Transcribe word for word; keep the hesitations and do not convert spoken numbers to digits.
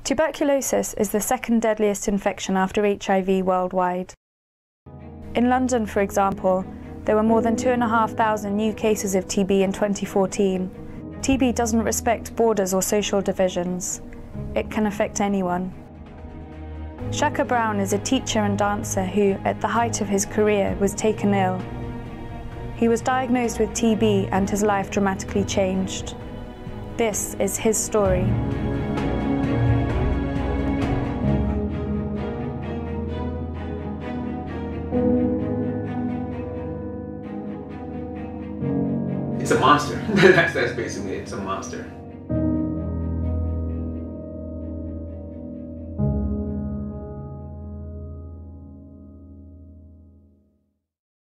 Tuberculosis is the second deadliest infection after H I V worldwide. In London, for example, there were more than two and a half thousand new cases of T B in twenty fourteen. T B doesn't respect borders or social divisions. It can affect anyone. Shaka Brown is a teacher and dancer who, at the height of his career, was taken ill. He was diagnosed with T B and his life dramatically changed. This is his story. It's a monster. that's, that's basically it. It's a monster.